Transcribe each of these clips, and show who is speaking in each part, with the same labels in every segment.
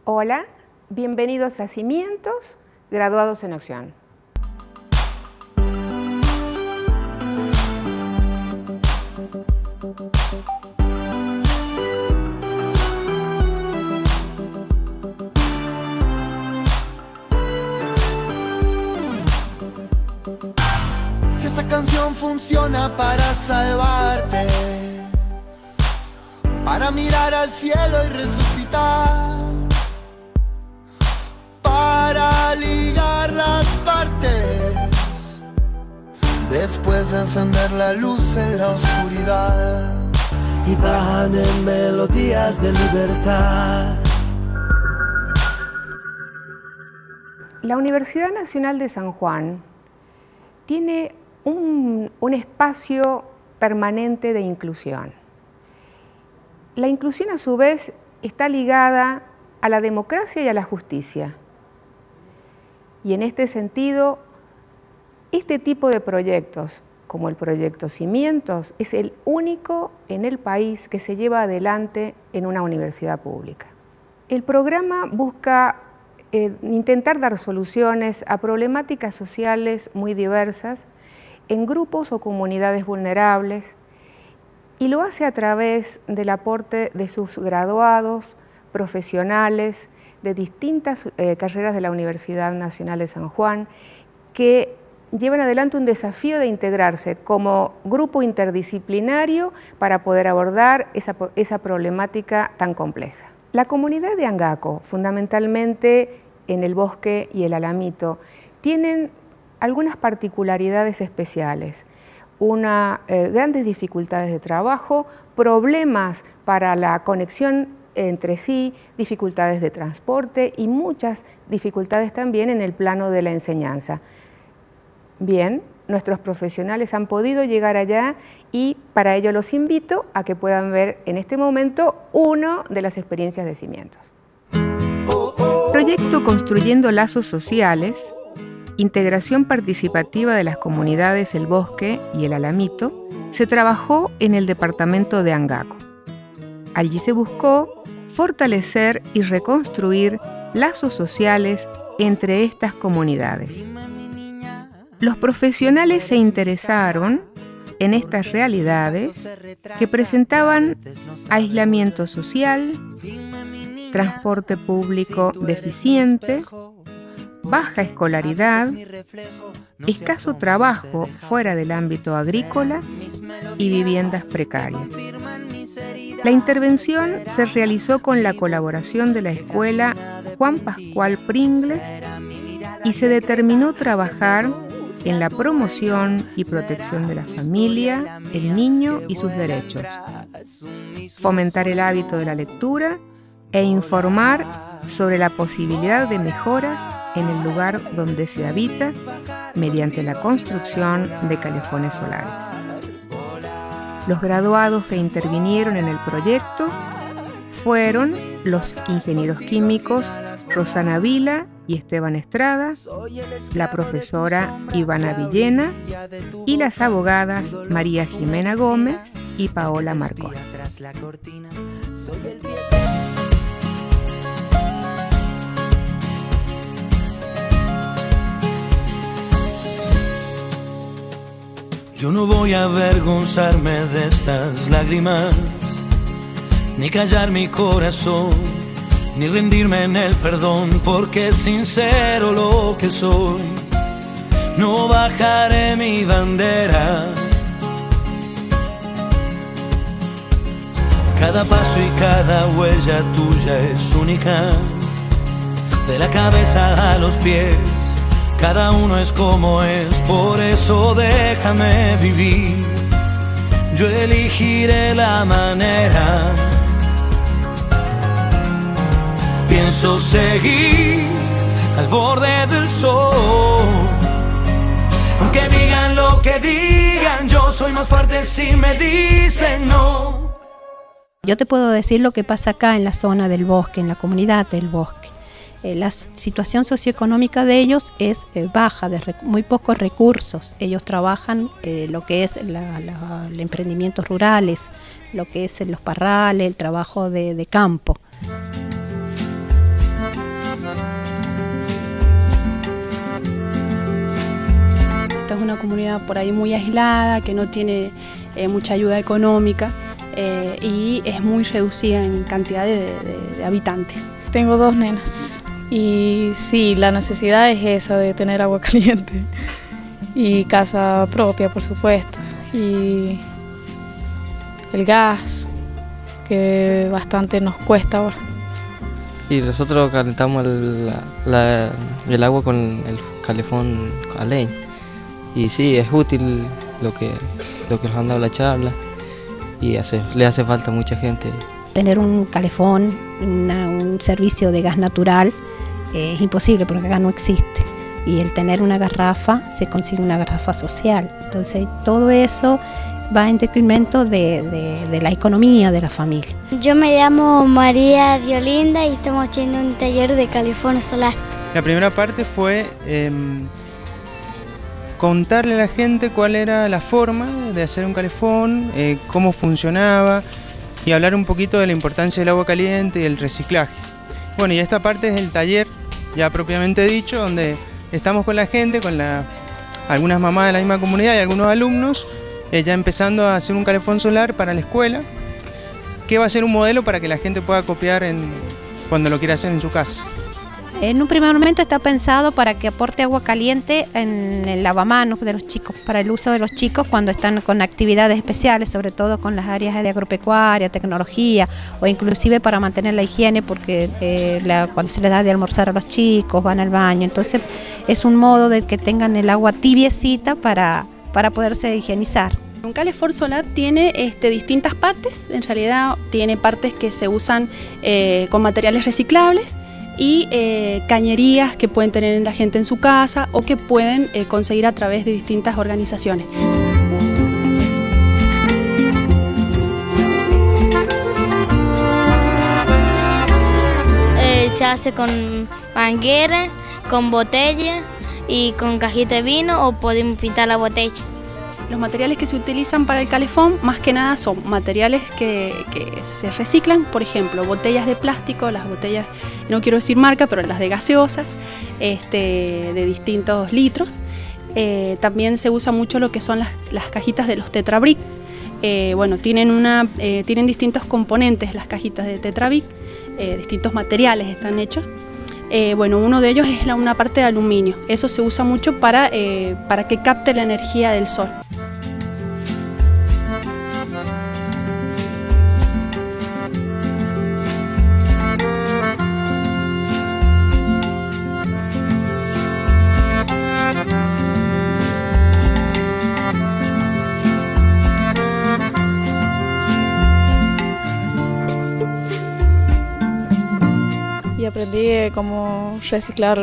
Speaker 1: Hola, bienvenidos a Cimientos, graduados en acción.
Speaker 2: Si esta canción funciona para salvarte, para mirar al cielo y resucitar, para ligar las partes, después de encender la luz en la oscuridad, y bajan en melodías de libertad.
Speaker 1: La Universidad Nacional de San Juan tiene un espacio permanente de inclusión. La inclusión, a su vez, está ligada a la democracia y a la justicia. Y en este sentido, este tipo de proyectos, como el proyecto Cimientos, es el único en el país que se lleva adelante en una universidad pública. El programa busca intentar dar soluciones a problemáticas sociales muy diversas en grupos o comunidades vulnerables, y lo hace a través del aporte de sus graduados, profesionales de distintas carreras de la Universidad Nacional de San Juan, que llevan adelante un desafío de integrarse como grupo interdisciplinario para poder abordar esa problemática tan compleja. La comunidad de Angaco, fundamentalmente en el Bosque y el Alamito, tienen algunas particularidades especiales. Grandes dificultades de trabajo, problemas para la conexión entre sí, dificultades de transporte y muchas dificultades también en el plano de la enseñanza. Bien, nuestros profesionales han podido llegar allá y para ello los invito a que puedan ver en este momento una de las experiencias de Cimientos. Proyecto Construyendo Lazos Sociales, integración participativa de las comunidades El Bosque y El Alamito, se trabajó en el departamento de Angaco. Allí se buscó fortalecer y reconstruir lazos sociales entre estas comunidades. Los profesionales se interesaron en estas realidades que presentaban aislamiento social, transporte público deficiente, baja escolaridad, escaso trabajo fuera del ámbito agrícola y viviendas precarias. La intervención se realizó con la colaboración de la Escuela Juan Pascual Pringles y se determinó trabajar en la promoción y protección de la familia, el niño y sus derechos, fomentar el hábito de la lectura e informar sobre la posibilidad de mejoras en el lugar donde se habita mediante la construcción de calefones solares. Los graduados que intervinieron en el proyecto fueron los ingenieros químicos Rosana Vila y Esteban Estrada, la profesora Ivana Villena y las abogadas María Jimena Gómez y Paola Marcón.
Speaker 2: Yo no voy a avergonzarme de estas lágrimas, ni callar mi corazón, ni rendirme en el perdón, porque es sincero lo que soy. No bajaré mi bandera. Cada paso y cada huella tuya es única, de la cabeza a los pies. Cada uno es como es, por eso déjame vivir. Yo elegiré la manera. Pienso seguir al borde del sol. Aunque digan lo que digan, yo soy más fuerte si me dicen no.
Speaker 3: Yo te puedo decir lo que pasa acá en la zona del Bosque, en la comunidad del Bosque. La situación socioeconómica de ellos es baja, de muy pocos recursos. Ellos trabajan lo que es los emprendimientos rurales, lo que es los parrales, el trabajo de campo.
Speaker 4: una comunidad por ahí muy aislada, que no tiene mucha ayuda económica y es muy reducida en cantidad de habitantes.
Speaker 5: Tengo 2 nenas y sí, la necesidad es esa de tener agua caliente y casa propia, por supuesto, y el gas, que bastante nos cuesta ahora.
Speaker 6: Y nosotros calentamos el agua con el calefón a leña. Y sí, es útil lo que nos han dado la charla y le hace falta a mucha gente.
Speaker 3: Tener un calefón, un servicio de gas natural es imposible porque acá no existe. Y el tener una garrafa, se consigue una garrafa social. Entonces todo eso va en detrimento de la economía de la familia.
Speaker 7: Yo me llamo María Diolinda y estamos haciendo un taller de calefón solar.
Speaker 8: La primera parte fue contarle a la gente cuál era la forma de hacer un calefón, cómo funcionaba y hablar un poquito de la importancia del agua caliente y el reciclaje. Bueno, y esta parte es el taller ya propiamente dicho, donde estamos con la gente, con algunas mamás de la misma comunidad y algunos alumnos, ya empezando a hacer un calefón solar para la escuela, que va a ser un modelo para que la gente pueda copiar cuando lo quiera hacer en su casa.
Speaker 3: En un primer momento está pensado para que aporte agua caliente en el lavamanos de los chicos, para el uso de los chicos cuando están con actividades especiales, sobre todo con las áreas de agropecuaria, tecnología, o inclusive para mantener la higiene, porque cuando se les da de almorzar a los chicos, van al baño. Entonces es un modo de que tengan el agua tibiecita para poderse higienizar.
Speaker 4: Un calefón solar tiene distintas partes, en realidad tiene partes que se usan con materiales reciclables y cañerías que pueden tener la gente en su casa o que pueden conseguir a través de distintas organizaciones.
Speaker 7: Se hace con manguera, con botella y con cajita de vino, o podemos pintar la botella.
Speaker 4: Los materiales que se utilizan para el calefón más que nada son materiales que se reciclan, por ejemplo, botellas de plástico, las botellas, no quiero decir marca, pero las de gaseosas, de distintos litros. También se usa mucho lo que son las cajitas de los Tetra Brick. Bueno, tienen distintos componentes las cajitas de Tetra Brick, distintos materiales están hechos. Bueno, uno de ellos es una parte de aluminio. Eso se usa mucho para que capte la energía del sol.
Speaker 5: Y aprendí cómo reciclar,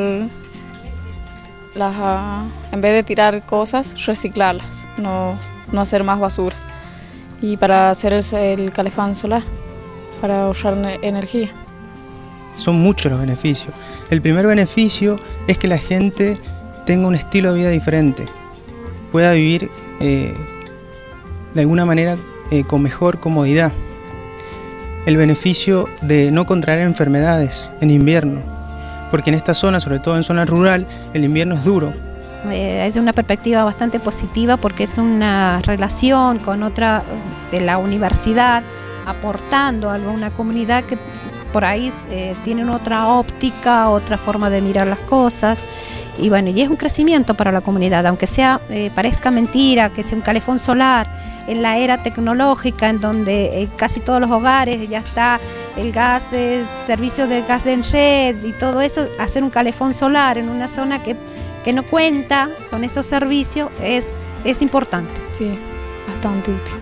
Speaker 5: en vez de tirar cosas, reciclarlas, no hacer más basura. Y para hacer el calefón solar, para ahorrar energía.
Speaker 8: Son muchos los beneficios. El primer beneficio es que la gente tenga un estilo de vida diferente, pueda vivir de alguna manera con mejor comodidad. El beneficio de no contraer enfermedades en invierno, porque en esta zona, sobre todo en zona rural, el invierno es duro.
Speaker 3: Es una perspectiva bastante positiva porque es una relación con otra de la universidad, aportando algo a una comunidad que por ahí tienen otra óptica, otra forma de mirar las cosas. Y bueno, y es un crecimiento para la comunidad, aunque parezca mentira que sea un calefón solar en la era tecnológica, en donde casi todos los hogares ya está el gas, servicio de gas de red y todo eso. Hacer un calefón solar en una zona que no cuenta con esos servicios es importante.
Speaker 5: Sí, bastante útil.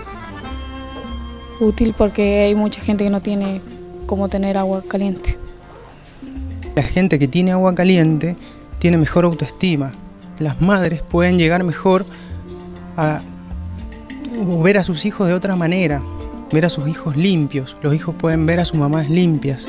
Speaker 5: Útil porque hay mucha gente que no tiene cómo tener agua caliente.
Speaker 8: La gente que tiene agua caliente tiene mejor autoestima. Las madres pueden llegar mejor a ver a sus hijos de otra manera, ver a sus hijos limpios. Los hijos pueden ver a sus mamás limpias.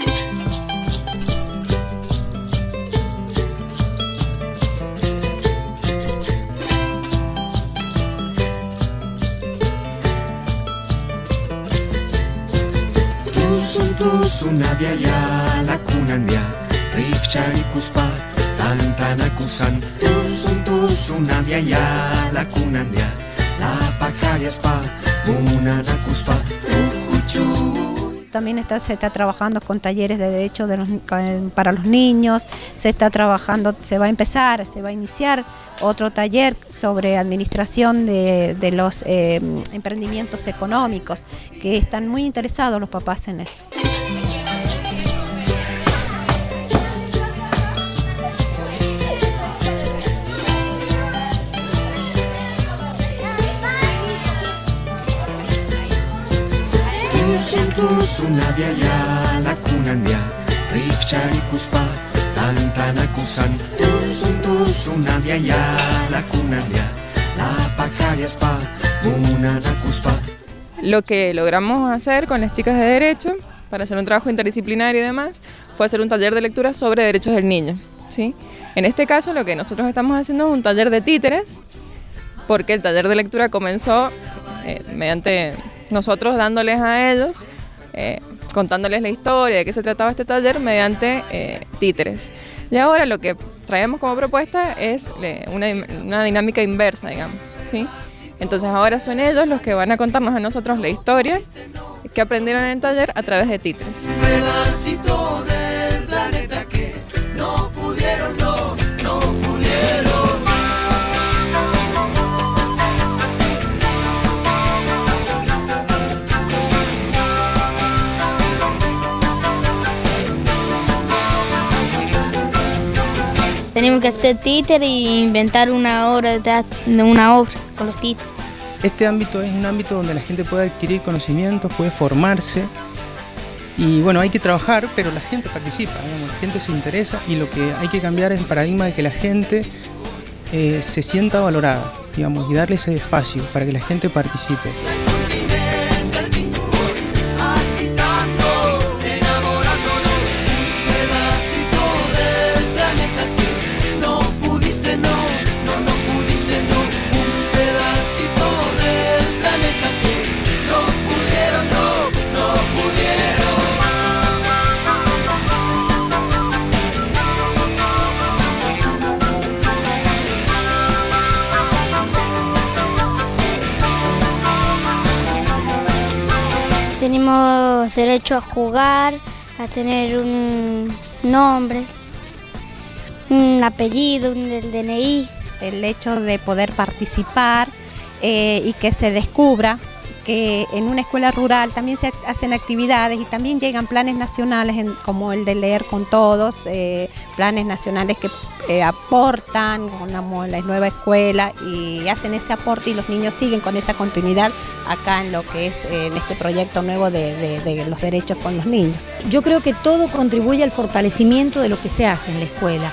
Speaker 9: Nabiaya la kunanya, rikcha y kuspa, tantana kusan, sunadia la kunandia la pajariaspa munanakuspa ujuchu.
Speaker 3: También se está trabajando con talleres de derechos para los niños, se va a iniciar otro taller sobre administración de los emprendimientos económicos, que están muy interesados los papás en eso.
Speaker 9: Sunadia ya la kunandia rikcharikuspa tantanakusan sunadia ya la kunandia la pajariaspa munanakuspa.
Speaker 10: Lo que logramos hacer con las chicas de Derecho, para hacer un trabajo interdisciplinario y demás, fue hacer un taller de lectura sobre derechos del niño, ¿sí? En este caso lo que nosotros estamos haciendo es un taller de títeres, porque el taller de lectura comenzó mediante nosotros dándoles a ellos, contándoles la historia de qué se trataba este taller mediante títeres. Y ahora lo que traemos como propuesta es una dinámica inversa, digamos, ¿sí? Entonces ahora son ellos los que van a contarnos a nosotros la historia que aprendieron en el taller a través de títeres.
Speaker 2: Un pedacito del planeta que no pudieron, no pudieron.
Speaker 7: Tenemos que hacer títer e inventar una obra con los títeres.
Speaker 8: Este ámbito es un ámbito donde la gente puede adquirir conocimientos, puede formarse y bueno, hay que trabajar, pero la gente participa, digamos, la gente se interesa y lo que hay que cambiar es el paradigma de que la gente se sienta valorada, digamos, y darle ese espacio para que la gente participe.
Speaker 7: Tenemos derecho a jugar, a tener un nombre, un apellido, el DNI.
Speaker 3: El hecho de poder participar y que se descubra que en una escuela rural también se hacen actividades y también llegan planes nacionales como el de Leer con Todos, planes nacionales que aportan con la nueva escuela y hacen ese aporte y los niños siguen con esa continuidad acá en lo que es en este proyecto nuevo de los derechos con los niños.
Speaker 11: Yo creo que todo contribuye al fortalecimiento de lo que se hace en la escuela.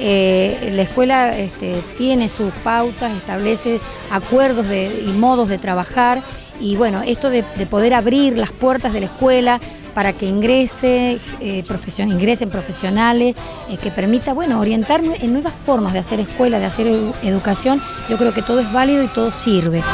Speaker 11: La escuela tiene sus pautas, establece acuerdos y modos de trabajar y bueno, esto de poder abrir las puertas de la escuela para que ingresen profesionales, que permita orientar en nuevas formas de hacer escuela, de hacer educación, yo creo que todo es válido y todo sirve.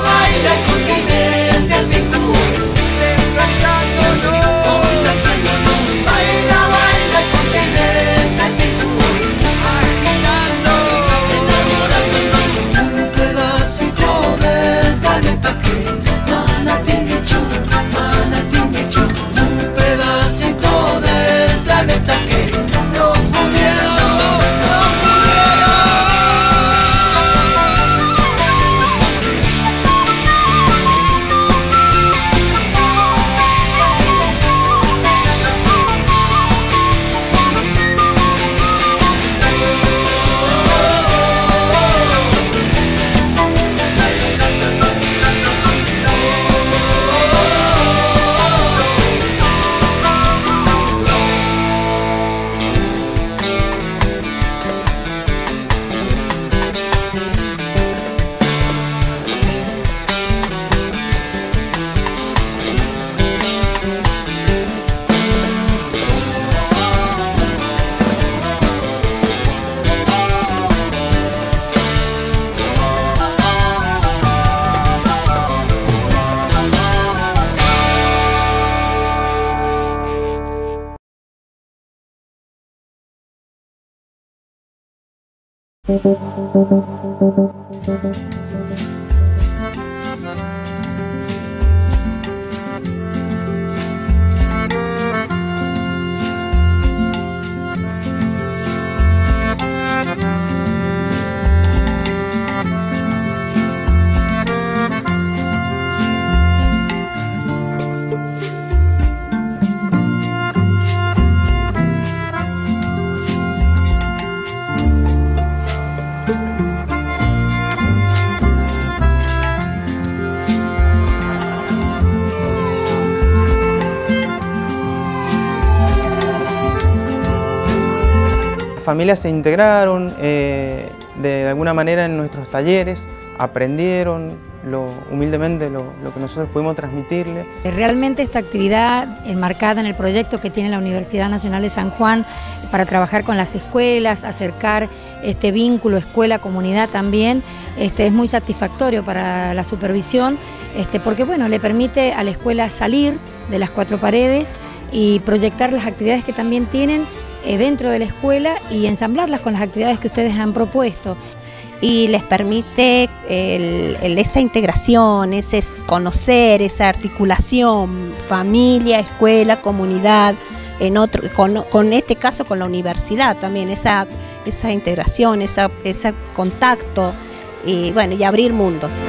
Speaker 12: Thank you.
Speaker 8: Las familias se integraron de alguna manera en nuestros talleres, aprendieron humildemente lo que nosotros pudimos transmitirle.
Speaker 11: Realmente esta actividad enmarcada en el proyecto que tiene la Universidad Nacional de San Juan para trabajar con las escuelas, acercar este vínculo escuela-comunidad también, es muy satisfactorio para la supervisión, porque bueno, le permite a la escuela salir de las cuatro paredes y proyectar las actividades que también tienen dentro de la escuela y ensamblarlas con las actividades que ustedes han propuesto.
Speaker 3: Y les permite esa integración, ese conocer, esa articulación, familia, escuela, comunidad, con este caso con la universidad también, esa integración, ese contacto y bueno, y abrir mundos.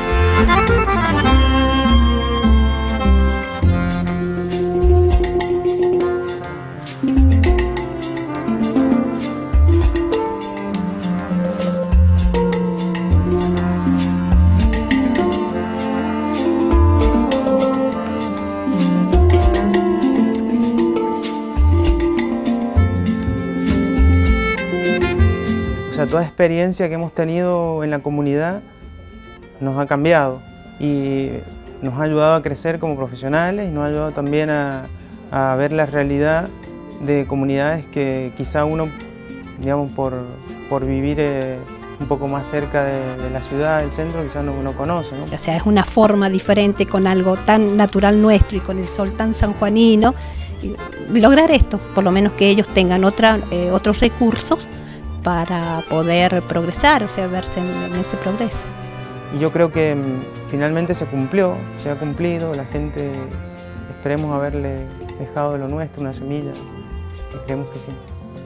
Speaker 8: Toda experiencia que hemos tenido en la comunidad nos ha cambiado y nos ha ayudado a crecer como profesionales y nos ha ayudado también a ver la realidad de comunidades que quizá uno, digamos, por vivir un poco más cerca de la ciudad, del centro, quizá no conoce, ¿no?
Speaker 3: O sea, es una forma diferente con algo tan natural nuestro y con el sol tan sanjuanino, y lograr esto, por lo menos que ellos tengan otros recursos para poder progresar, o sea, verse en ese progreso.
Speaker 8: Y yo creo que finalmente se ha cumplido, la gente, esperemos haberle dejado de lo nuestro una semilla, y creemos que sí.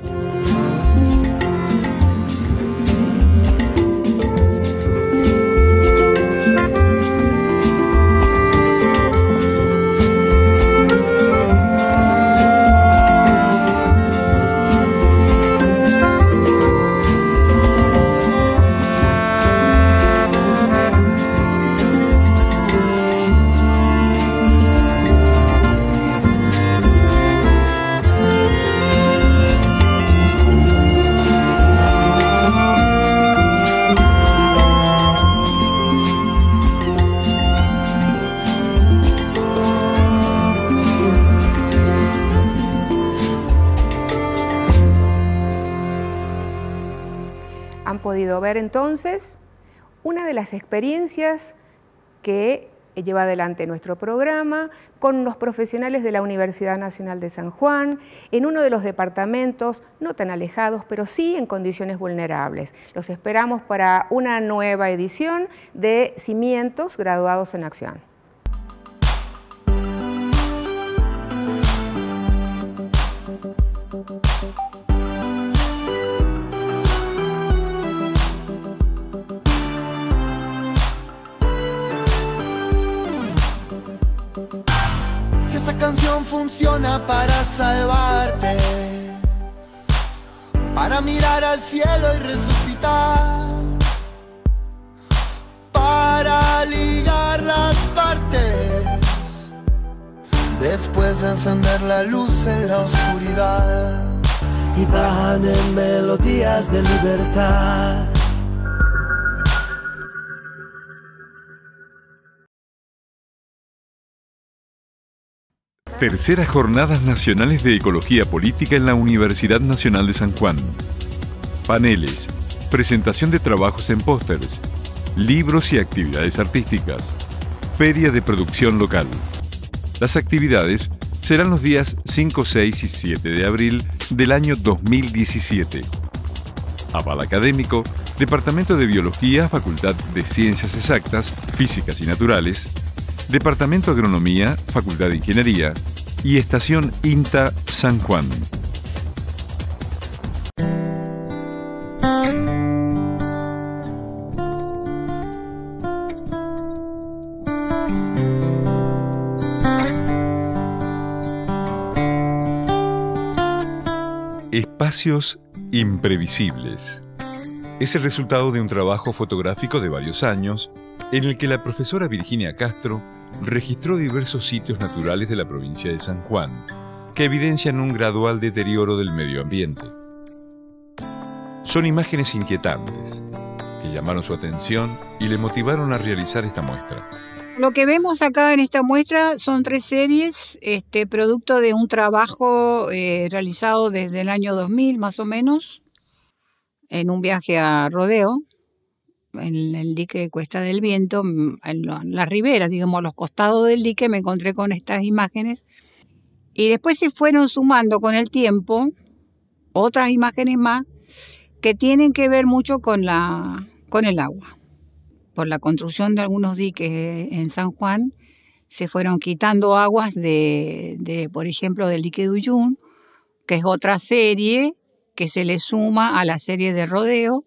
Speaker 1: Han podido ver entonces una de las experiencias que lleva adelante nuestro programa con los profesionales de la Universidad Nacional de San Juan, en uno de los departamentos no tan alejados, pero sí en condiciones vulnerables. Los esperamos para una nueva edición de Cimientos Graduados en Acción.
Speaker 2: Si esta canción funciona para salvarte, para mirar al cielo y resucitar, para ligar las partes, después de encender la luz en la oscuridad, y bajan en melodías de libertad.
Speaker 12: Terceras Jornadas Nacionales de Ecología Política en la Universidad Nacional de San Juan. Paneles, presentación de trabajos en pósters, libros y actividades artísticas, feria de producción local. Las actividades serán los días 5, 6 y 7 de abril del año 2017. Aval académico Departamento de Biología, Facultad de Ciencias Exactas, Físicas y Naturales, Departamento de Agronomía, Facultad de Ingeniería y Estación INTA San Juan. Espacios imprevisibles. Es el resultado de un trabajo fotográfico de varios años en el que la profesora Virginia Castro registró diversos sitios naturales de la provincia de San Juan que evidencian un gradual deterioro del medio ambiente. Son imágenes inquietantes que llamaron su atención y le motivaron a realizar esta muestra.
Speaker 13: Lo que vemos acá en esta muestra son 3 series, producto de un trabajo realizado desde el año 2000 más o menos, en un viaje a Rodeo, en el dique de Cuesta del Viento, en las riberas, digamos, los costados del dique, me encontré con estas imágenes. Y después se fueron sumando con el tiempo otras imágenes más que tienen que ver mucho con el agua. Por la construcción de algunos diques en San Juan, se fueron quitando aguas por ejemplo, del dique de Uyún, que es otra serie que se le suma a la serie de Rodeo,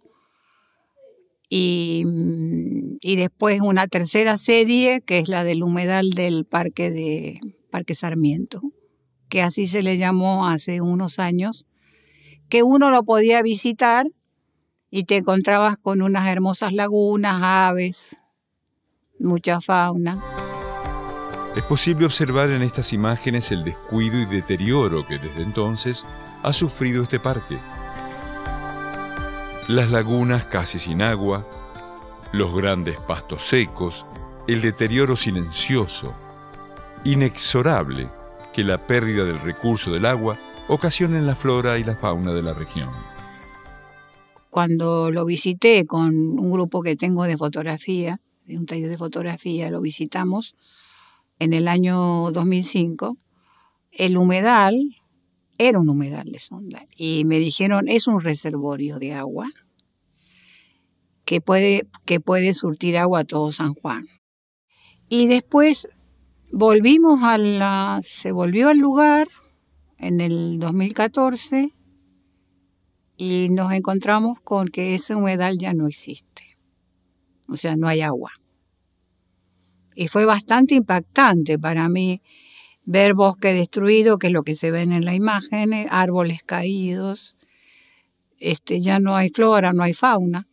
Speaker 13: y después una tercera serie, que es la del humedal del Parque Sarmiento, que así se le llamó hace unos años, que uno lo podía visitar y te encontrabas con unas hermosas lagunas, aves, mucha fauna.
Speaker 12: Es posible observar en estas imágenes el descuido y deterioro que desde entonces ha sufrido este parque. Las lagunas casi sin agua, los grandes pastos secos, el deterioro silencioso, inexorable que la pérdida del recurso del agua ocasiona en la flora y la fauna de la región.
Speaker 13: Cuando lo visité con un grupo que tengo de fotografía, de un taller de fotografía, lo visitamos en el año 2005, el humedal era un humedal de sonda y me dijeron es un reservorio de agua que puede surtir agua a todo San Juan. Y después se volvió al lugar en el 2014 y nos encontramos con que ese humedal ya no existe. O sea, no hay agua. Y fue bastante impactante para mí ver bosque destruido, que es lo que se ven en la imagen, árboles caídos, ya no hay flora, no hay fauna.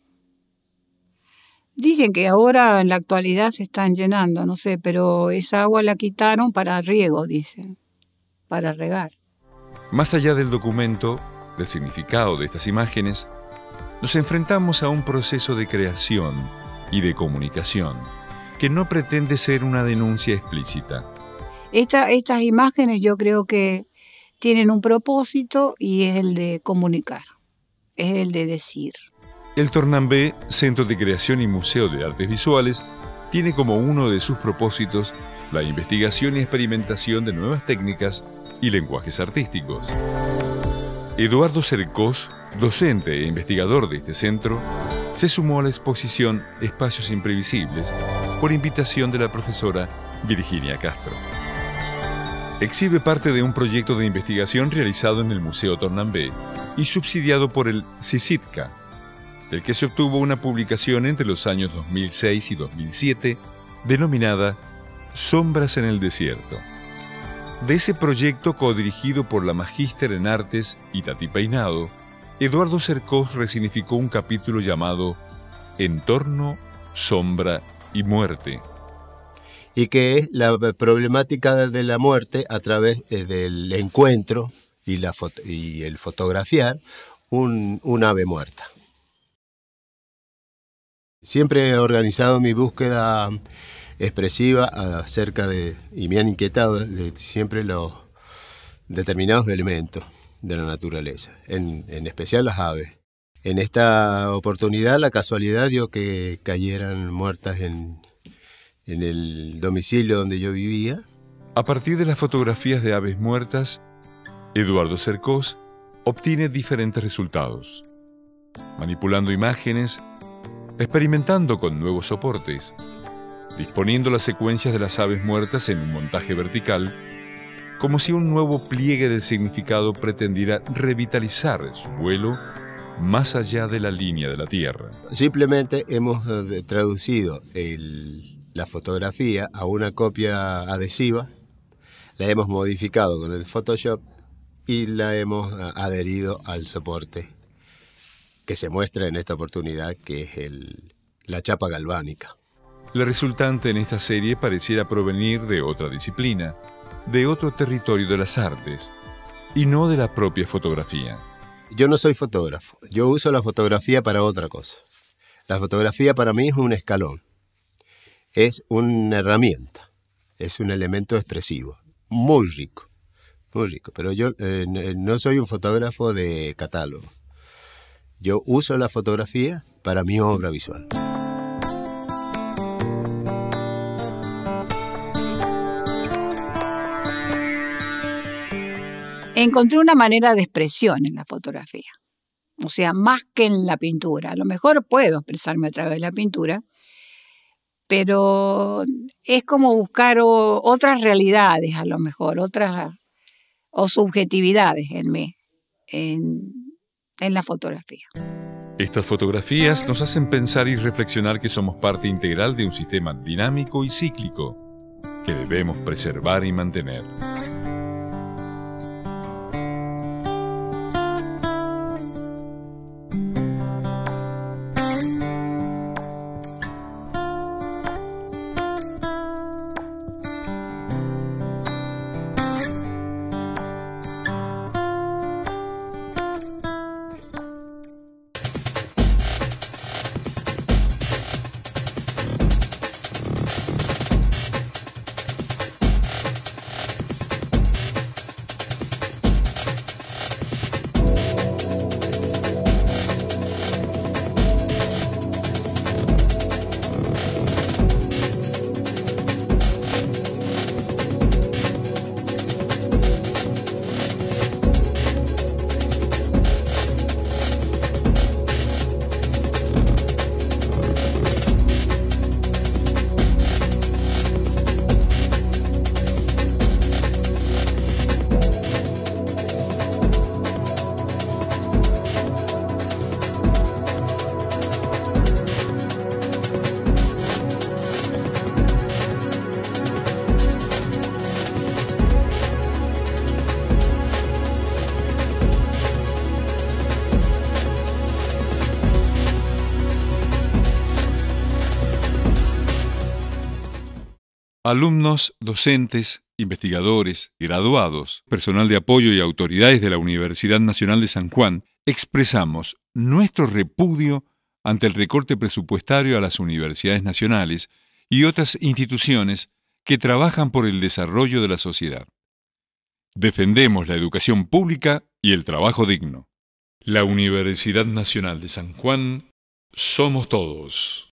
Speaker 13: Dicen que ahora en la actualidad se están llenando, no sé, pero esa agua la quitaron para riego, dicen, para regar.
Speaker 12: Más allá del documento, del significado de estas imágenes, nos enfrentamos a un proceso de creación y de comunicación que no pretende ser una denuncia explícita.
Speaker 13: Estas imágenes yo creo que tienen un propósito y es el de comunicar, es el de decir.
Speaker 12: El Tornambé, Centro de Creación y Museo de Artes Visuales, tiene como uno de sus propósitos la investigación y experimentación de nuevas técnicas y lenguajes artísticos. Eduardo Cercós, docente e investigador de este centro, se sumó a la exposición Espacios Imprevisibles por invitación de la profesora Virginia Castro. Exhibe parte de un proyecto de investigación realizado en el Museo Tornambé y subsidiado por el CICITCA, del que se obtuvo una publicación entre los años 2006 y 2007 denominada Sombras en el Desierto. De ese proyecto, codirigido por la magíster en artes Itatí Peinado, Eduardo Cercós resignificó un capítulo llamado Entorno, Sombra y Muerte.
Speaker 14: Y que es la problemática de la muerte a través del encuentro y el fotografiar un ave muerta. Siempre he organizado mi búsqueda expresiva acerca y me han inquietado de siempre los determinados elementos de la naturaleza, en especial las aves. En esta oportunidad la casualidad dio que cayeran muertas en el domicilio donde yo vivía.
Speaker 12: A partir de las fotografías de aves muertas, Eduardo Cercós obtiene diferentes resultados. manipulando imágenes, experimentando con nuevos soportes, disponiendo las secuencias de las aves muertas en un montaje vertical, como si un nuevo pliegue del significado pretendiera revitalizar su vuelo más allá de la línea de la Tierra.
Speaker 14: Simplemente hemos traducido la fotografía a una copia adhesiva, la hemos modificado con el Photoshop y la hemos adherido al soporte que se muestra en esta oportunidad, que es la chapa galvánica.
Speaker 12: La resultante en esta serie pareciera provenir de otra disciplina, de otro territorio de las artes, y no de la propia fotografía.
Speaker 14: Yo no soy fotógrafo, yo uso la fotografía para otra cosa. La fotografía para mí es un escalón, es una herramienta, es un elemento expresivo, muy rico, pero yo no soy un fotógrafo de catálogo. Yo uso la fotografía para mi obra visual.
Speaker 13: Encontré una manera de expresión en la fotografía, o sea, más que en la pintura. A lo mejor puedo expresarme a través de la pintura, pero es como buscar otras realidades, a lo mejor, o subjetividades en mí, en la fotografía.
Speaker 12: Estas fotografías nos hacen pensar y reflexionar que somos parte integral de un sistema dinámico y cíclico que debemos preservar y mantener. Alumnos, docentes, investigadores, graduados, personal de apoyo y autoridades de la Universidad Nacional de San Juan, expresamos nuestro repudio ante el recorte presupuestario a las universidades nacionales y otras instituciones que trabajan por el desarrollo de la sociedad. Defendemos la educación pública y el trabajo digno. La Universidad Nacional de San Juan somos todos.